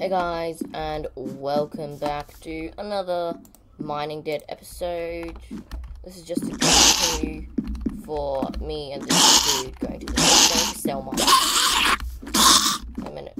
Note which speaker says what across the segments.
Speaker 1: Hey guys, and welcome back to another Mining Dead episode. This is just a continue for me and this dude going to the next game to sell mine. A minute.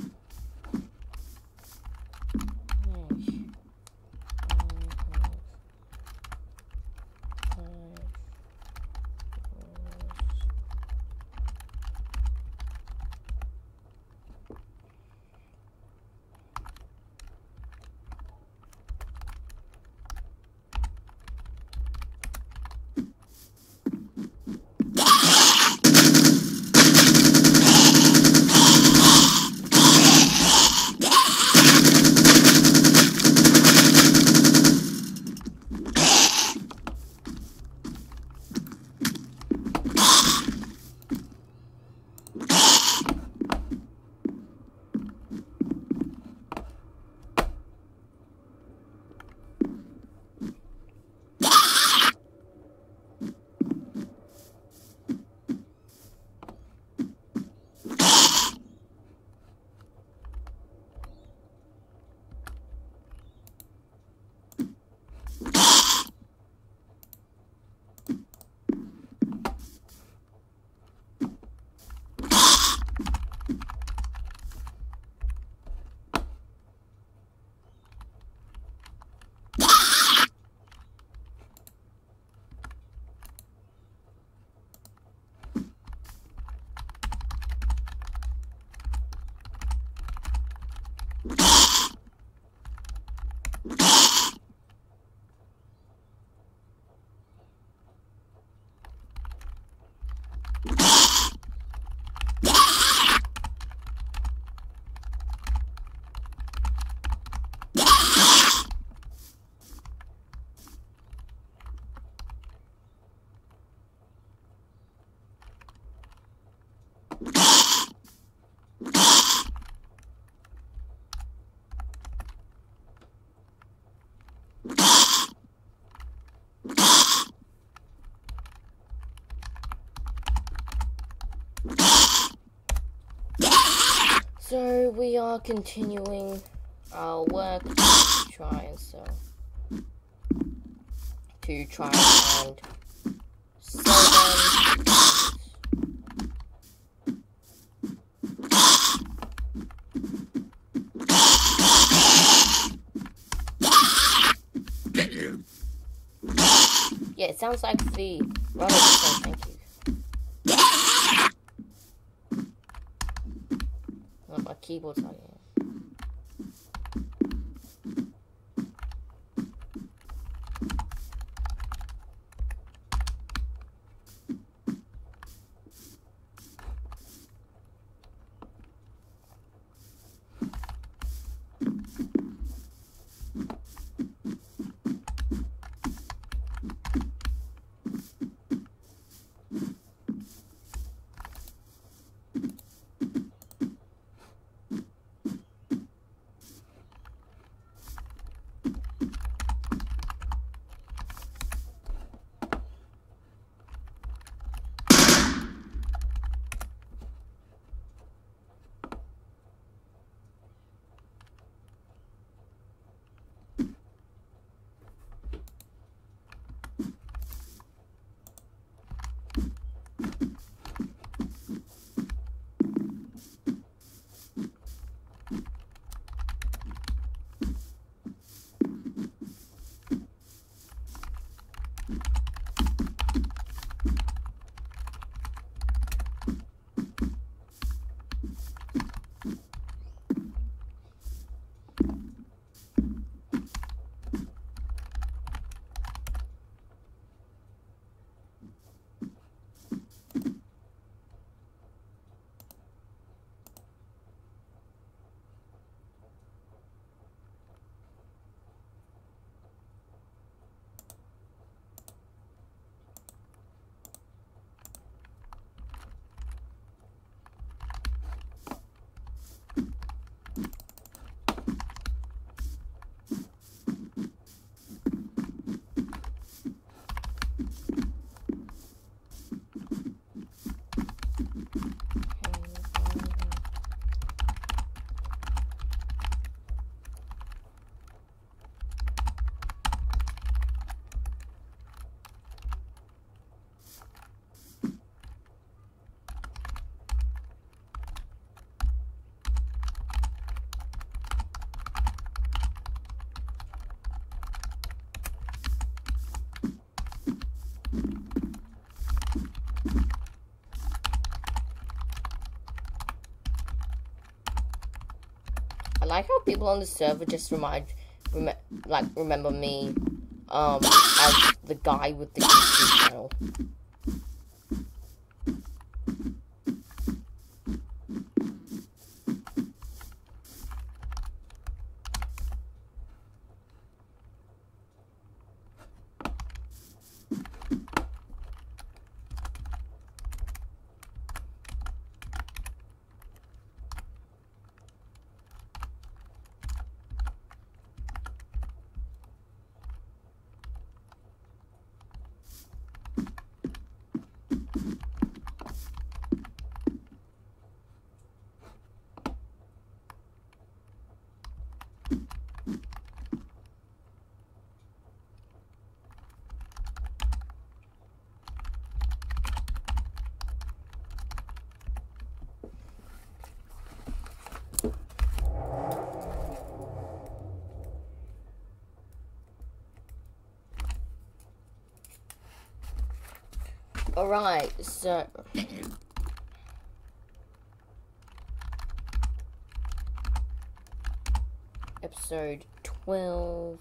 Speaker 1: So we are continuing our work to try and sell. To try and sell them. Yeah, it sounds like the runner saying thank you. Oh, my keyboard's not here. I like how people on the server just remember me as the guy with the YouTube channel. Alright, so episode 12.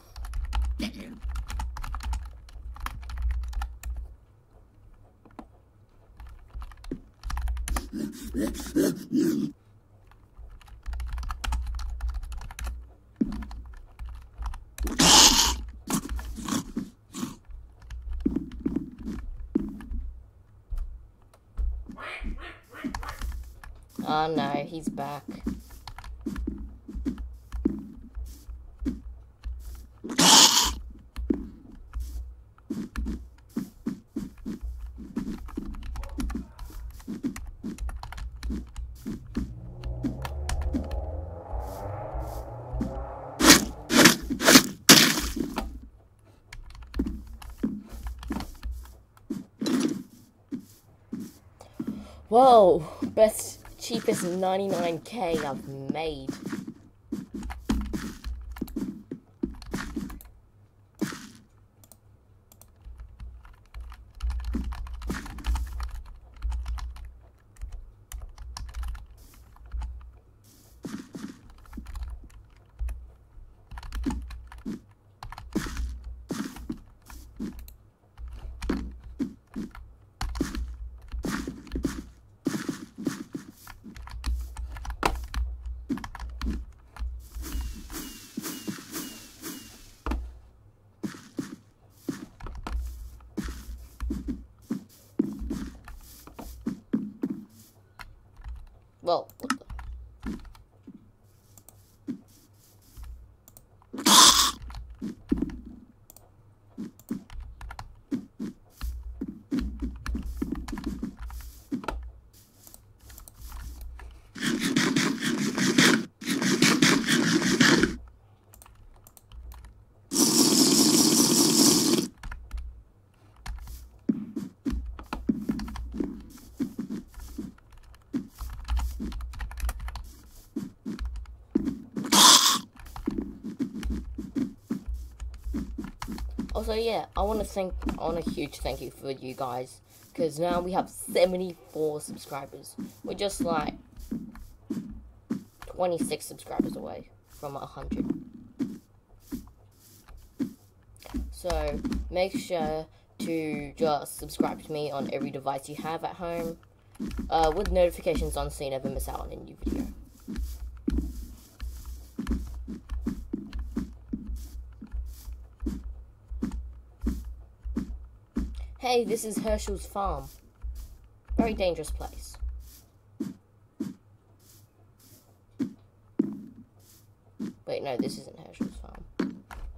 Speaker 1: Oh no, he's back. Whoa, cheapest 99k I've made. Well, what the? Also, yeah, I want a huge thank you for you guys, because now we have 74 subscribers. We're just like 26 subscribers away from 100. So make sure to just subscribe to me on every device you have at home, with notifications on so you never miss out on a new video. Hey, this is Hershel's farm. Very dangerous place. Wait, no, this isn't Hershel's farm.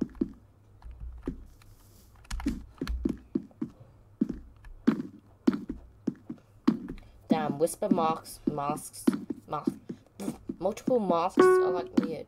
Speaker 1: Damn, whisper masks, multiple masks are like weird.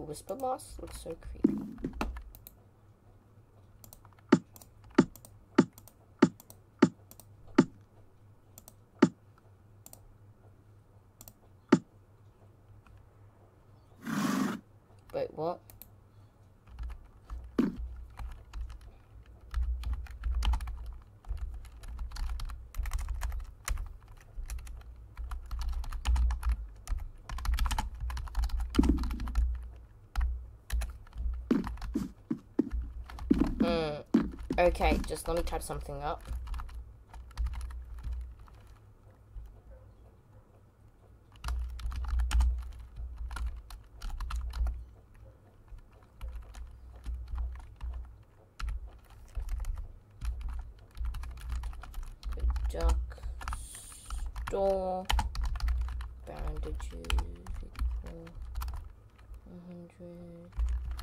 Speaker 1: whisper mask looks so creepy. Wait, what? Okay, just let me type something up. Duck store bandages equal 100.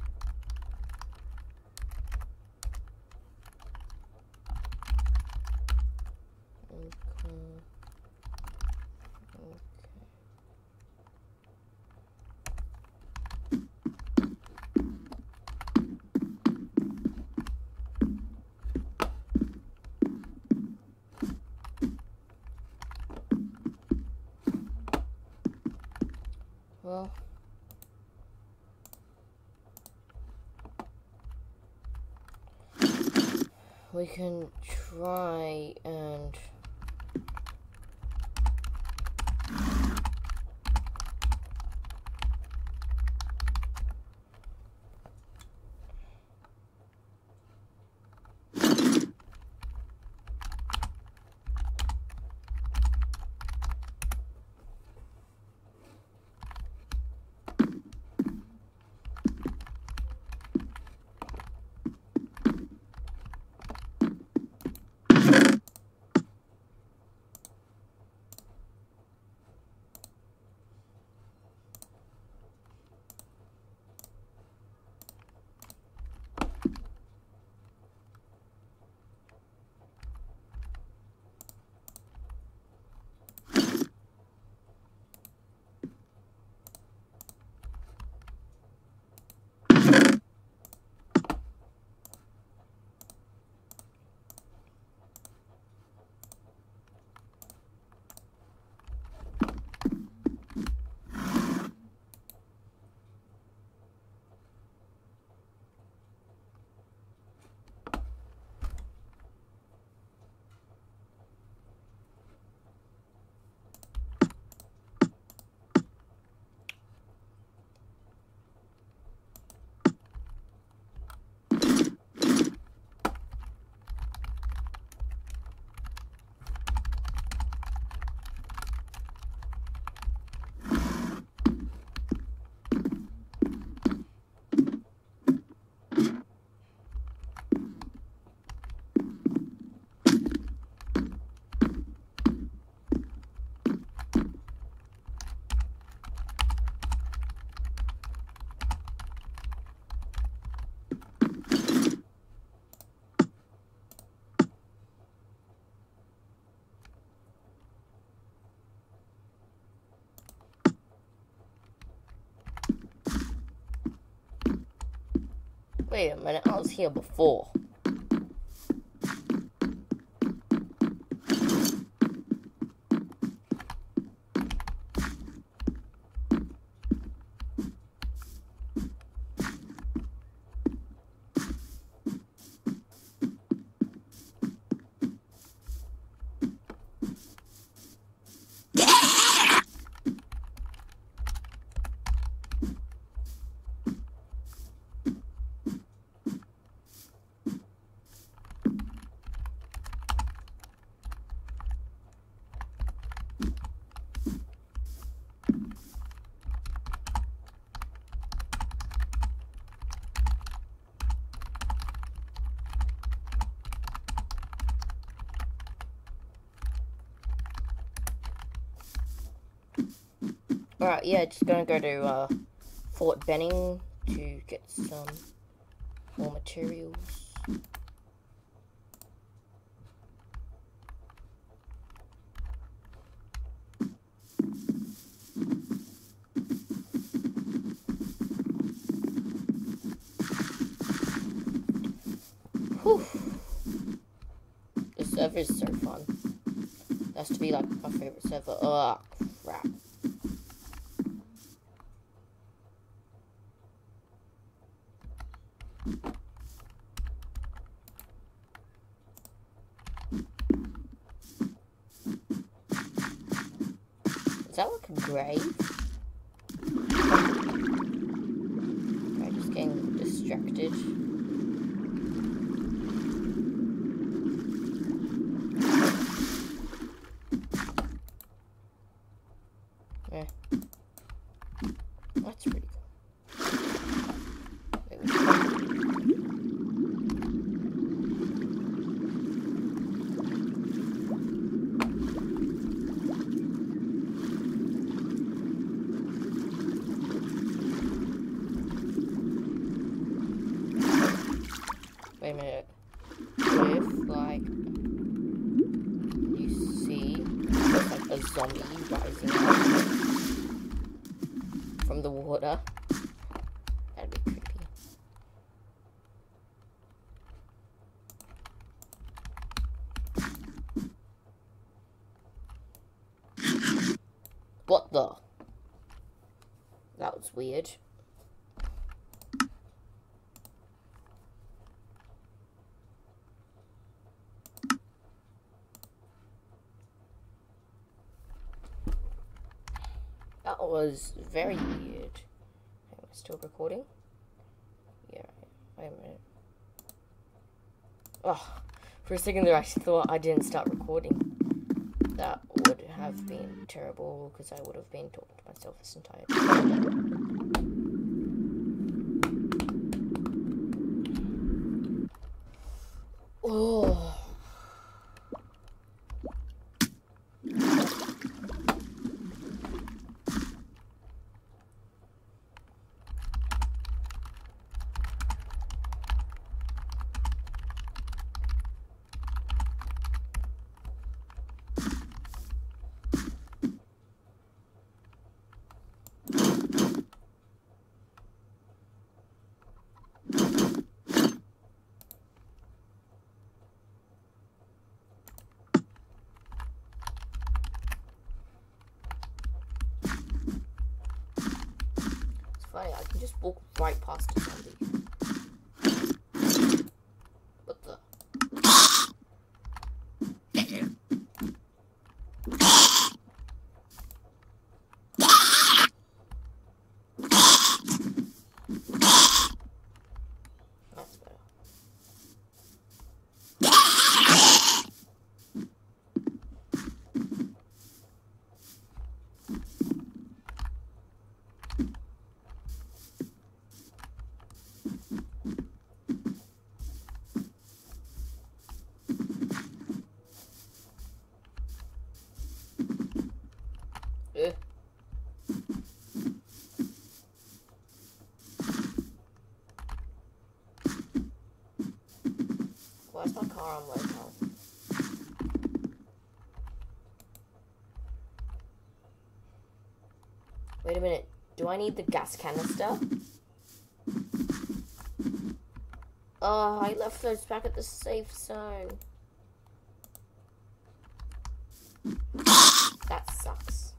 Speaker 1: Well, we can try and wait a minute, I was here before. Alright, yeah, just gonna go to Fort Benning to get some more materials. server is so fun. It has to be like my favorite server. Oh, crap. Is that like a grave? I'm just getting distracted. That's pretty cool. Wait a minute. If, like, you see, there's like a zombie rising up from the water, that'd be creepy. What the? That was weird. That was very weird. Am I still recording? Yeah, wait a minute. Oh, for a second there I thought I didn't start recording. That would have been terrible because I would have been talking to myself this entire time. Oh. I can just walk right past a zombie. What the? That's better. Why is my car on low health? Wait a minute. Do I need the gas canister? Oh, I left those back at the safe zone. That sucks.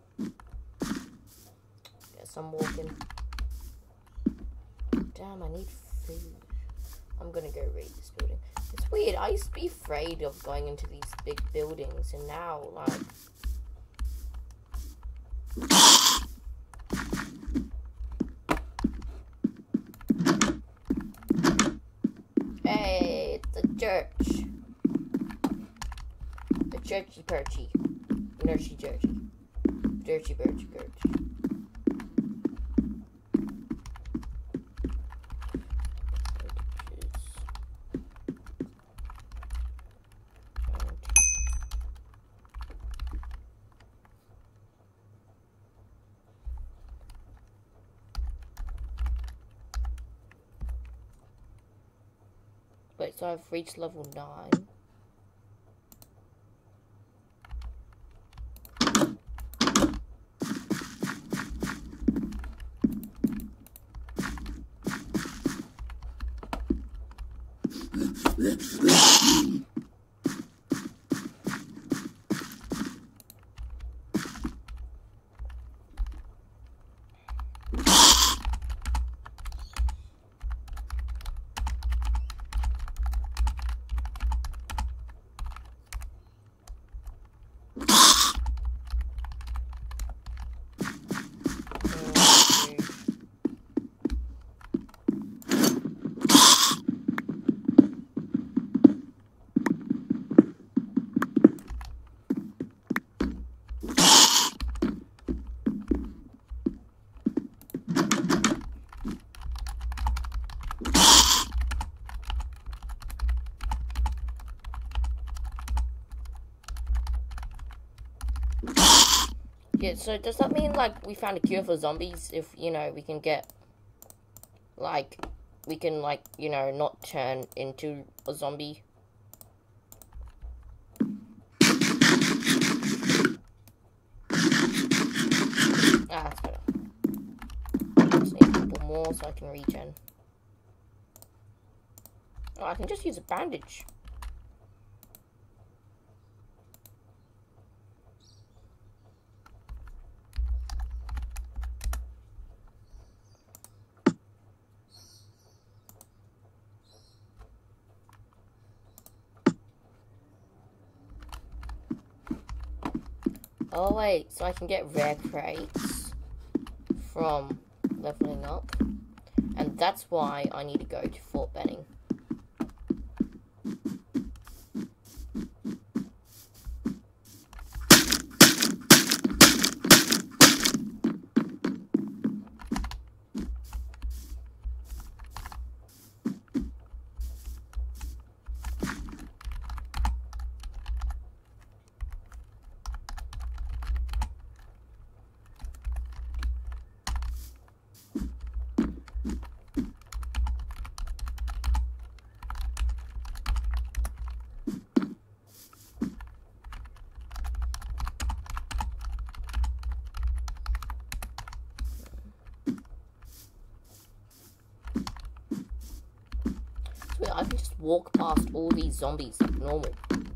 Speaker 1: Guess I'm walking. Damn, I need food. I'm gonna go raid this building. It's weird. I used to be afraid of going into these big buildings, and now, like... Hey, it's the church. The churchy perchy. Nurchy churchy. Dirty birchy birch. Wait, so I've reached level 9. Yeah, so does that mean, like, we found a cure for zombies if, you know, we can get, like, we can, like, you know, not turn into a zombie? Ah, that's better. Just need a couple more so I can regen. Oh, I can just use a bandage. Oh wait, so I can get rare crates from leveling up. And that's why I need to go to Fort Benning. So I can just walk past all these zombies like normal.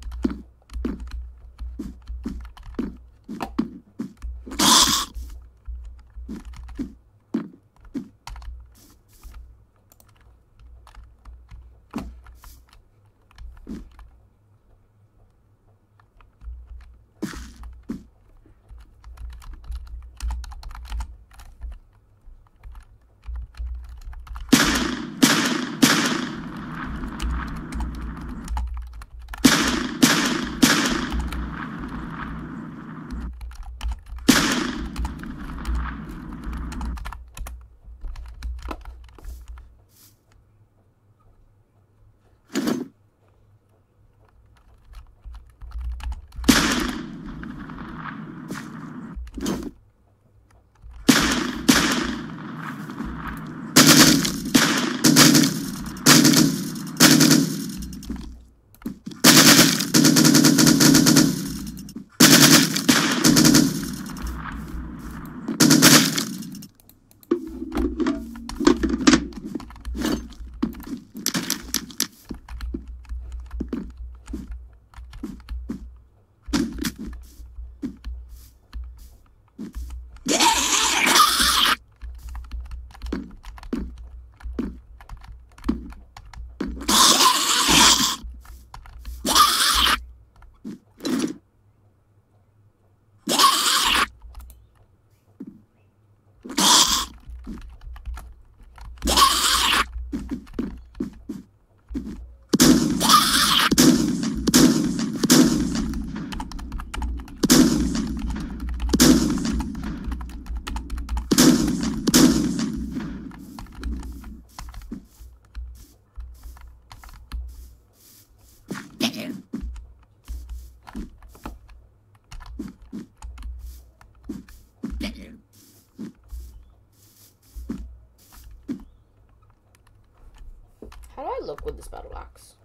Speaker 1: How do I look with this battle axe?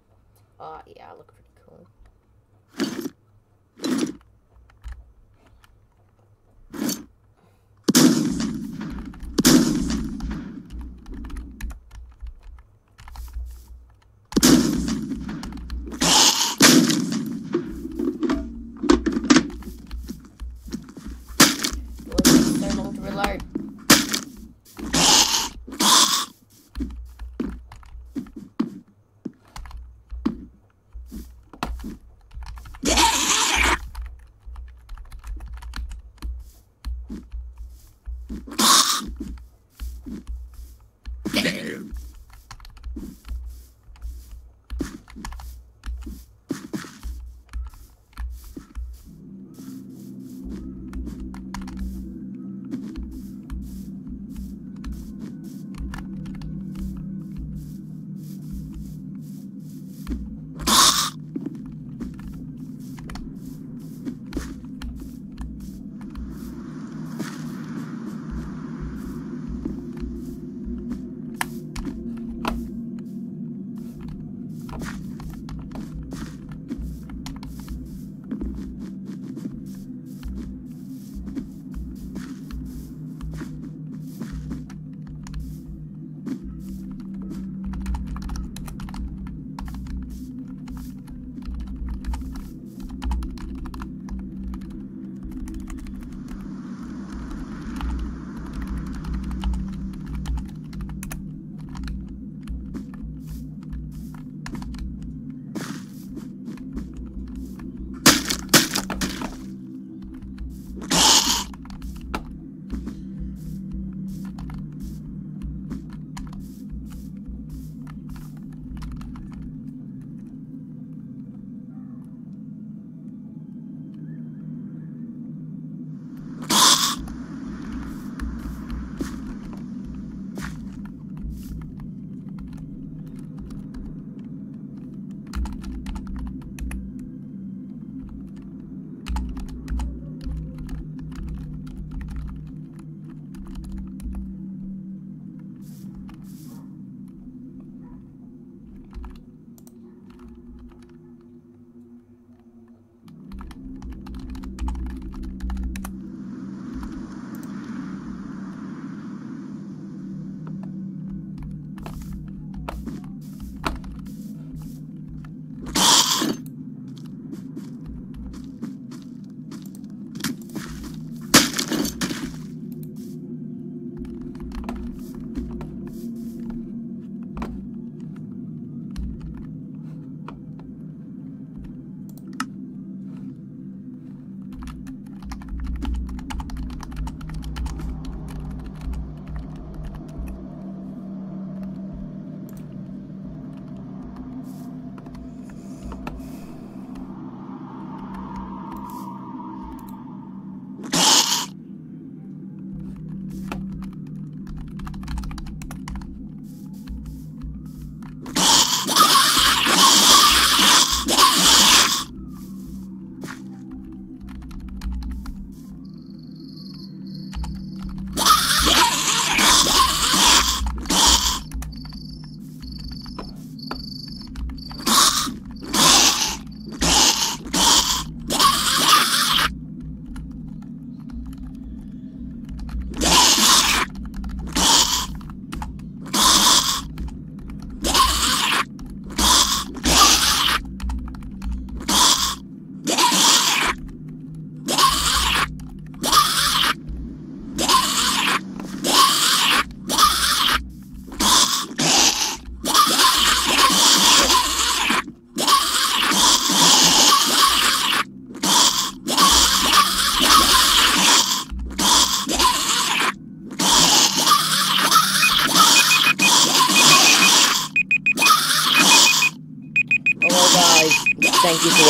Speaker 1: Yeah, I look pretty cool. It takes so long to reload.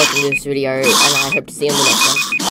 Speaker 1: watching this video, and I hope to see you in the next one.